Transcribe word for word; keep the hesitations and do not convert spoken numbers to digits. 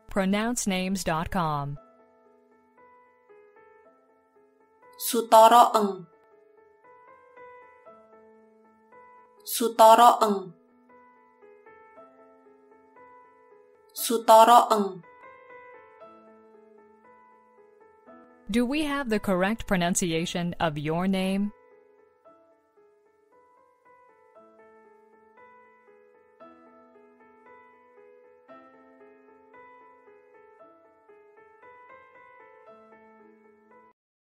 pronounce names dot com. Sutara-eng. Sutara-eng. Sutara-eng. Do we have the correct pronunciation of your name?